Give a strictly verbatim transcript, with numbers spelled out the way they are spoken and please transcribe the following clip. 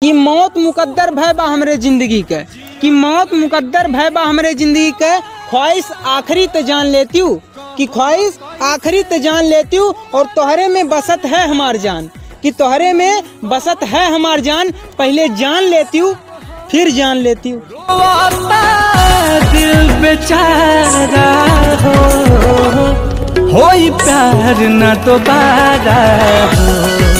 कि मौत मुकद्दर भय बा हमरे जिंदगी के, कि मौत मुकद्दर भय बा हमरे जिंदगी के, ख्वाहिश आखिरी ते जान लेती हूँ, कि ख्वाहिश आखिरी ते जान लेती हूँ, और तोहरे में बसत है हमार जान, कि तोहरे में बसत है हमार जान, पहले जान लेती हूँ फिर जान लेती हूँ। दिल बेचारा हो, होई प्यार ना दोबारा हो।